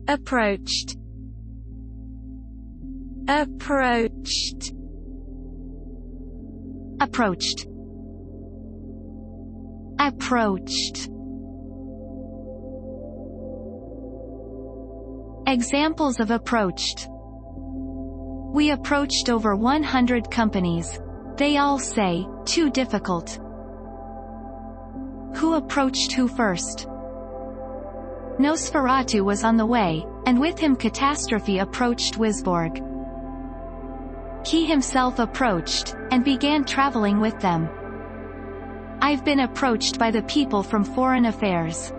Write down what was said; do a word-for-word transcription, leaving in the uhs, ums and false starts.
Approached. Approached. Approached. Approached. Examples of approached. We approached over one hundred companies. They all say, too difficult. Who approached who first? Nosferatu was on the way, and with him catastrophe approached Wisborg. He himself approached, and began traveling with them. I've been approached by the people from Foreign Affairs.